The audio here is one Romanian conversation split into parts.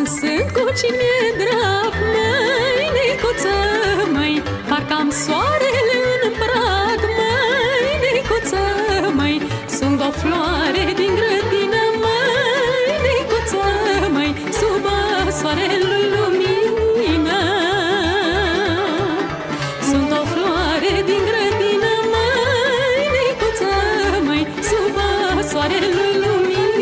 sunt cu cine drag, măi, Nicuță, măi, parcă am soarele în prag, măi, Nicuță, măi, sunt o floare din grădină, măi, Nicuță, măi, sub soarelui lumină. Sunt o floare din grădină, măi, Nicuță, măi, sub soarelui lumină.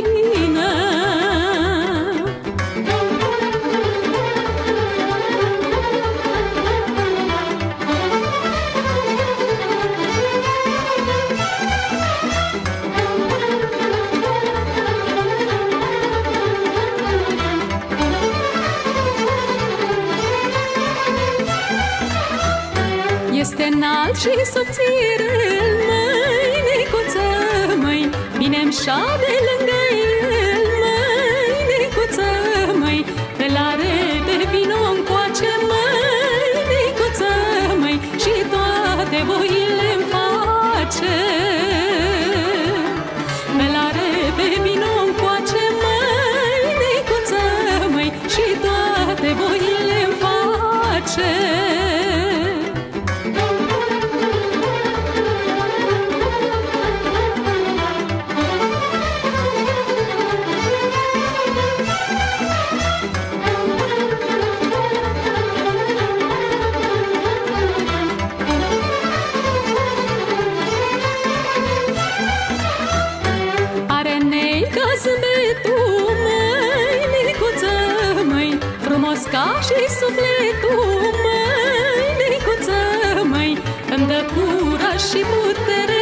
Este înalt și subțire, măi, Nicuță, măi, bine-mi șade lângă el, măi, Nicuță, măi, pe la rede vino încoace, măi, Nicuță, măi, și toate voile-mi face. Pe la rede vino încoace, măi, Nicuță, măi, și toate voile-mi face. Zâmbetul, măi, Nicuță, măi, frumos ca și sufletul, măi, Nicuță, măi, îmi dă curaj și putere.